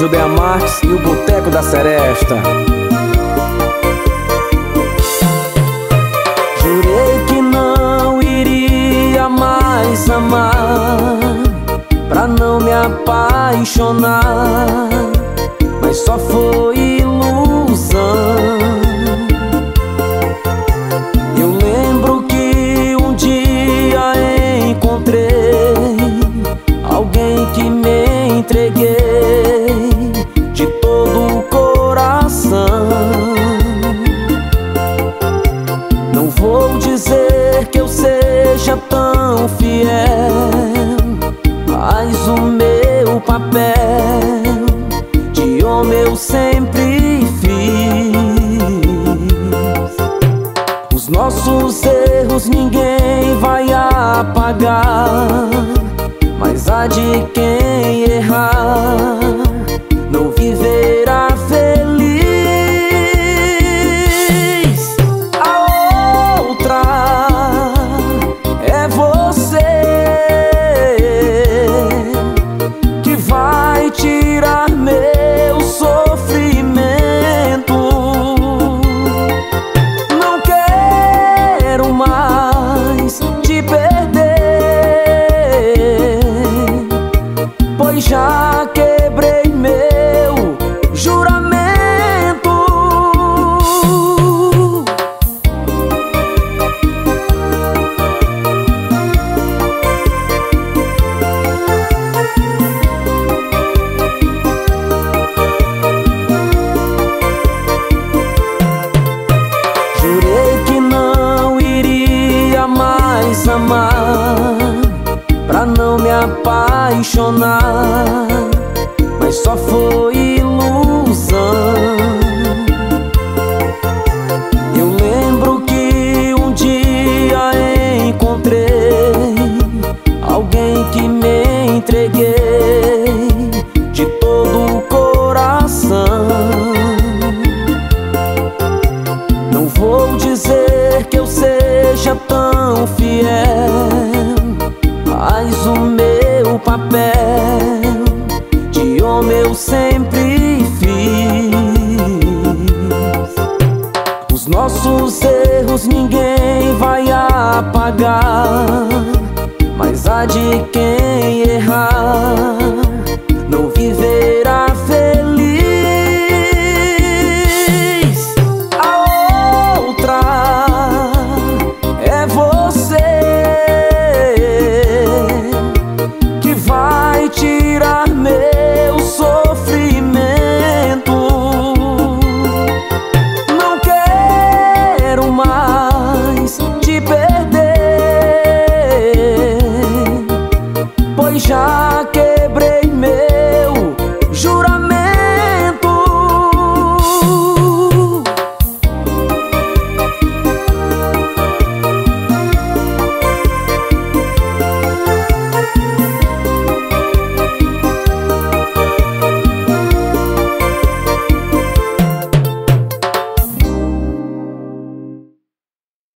Judéia Marques e o Boteco da Seresta. Jurei que não iria mais amar, pra não me apaixonar, mas só foi ilusão. Eu lembro que um dia encontrei alguém que me entreguei de todo o coração. Não vou dizer que eu seja tão fiel, mas o meu papel de homem eu sempre fiz. Os nossos erros ninguém vai apagar, mas há de quem errar não viverá feliz. A outra é você, que vai tirar meu sofrimento. Não quero mais te perder, pois já quebrei meu juramento. Jurei que não iria mais amar, pra não me apaixonar, mas só foi ilusão. Eu lembro que um dia encontrei alguém que me entreguei de todo o coração. Não vou dizer que eu seja tão fiel, mas o meu papel de homem eu sempre fiz. Os nossos erros ninguém vai apagar, mas há de quem errar